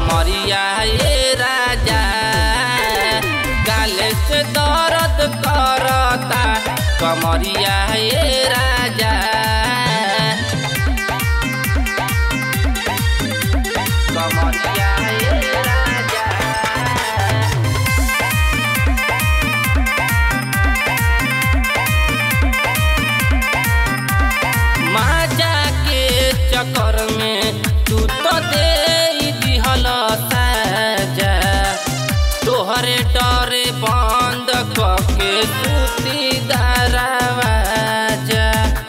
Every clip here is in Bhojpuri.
कमरिया ये राजा गाले से दर्द करता कमरिया ये राजा कमरिया ये राजा माजा के चक्कर में तू तो दे दिहल साजा तोहरे डरे बंद कके सूती दरवाजा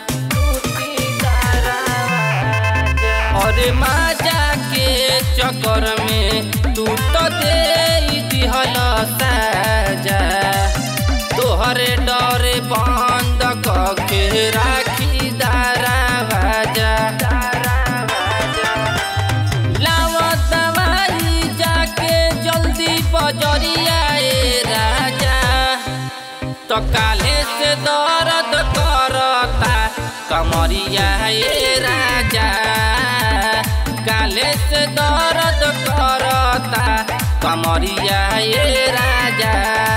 अरे माजा के चक्कर में तू तो दे दिहल साजा तोहरे डरे बंद कके राखी दरवाजा लावा दवाई जाके जल्दी बजरिया ए राजा तो काले से दर्द करता कमरिया ए राजा काले से दर्द करता कमरिया ए राजा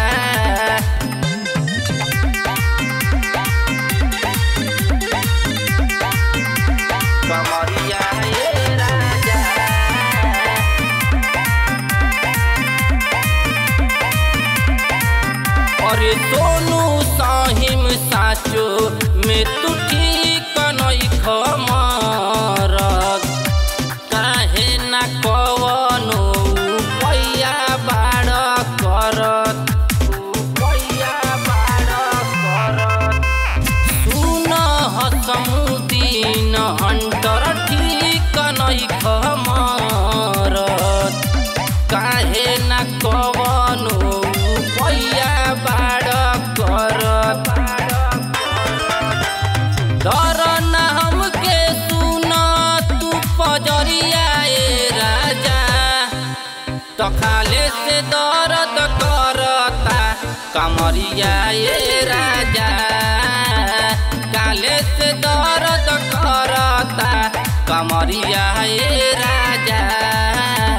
कमरिया ये राजा अरे सोनू साहिम साचो में तू ठीक नहीं खमरत काहे ना कवनो पैया बाड़ करत पैया बाड़ करत सुन हसमुदीन हंटर ठीक नहीं खमरत काहे ना कवनो पैया बाड़ करत डर ना हमके सुन तू पजरिया ए राजा तो खाले से दर्द करता कमरिया ए राजा काले से दर्द करता कमरिया ए राजा।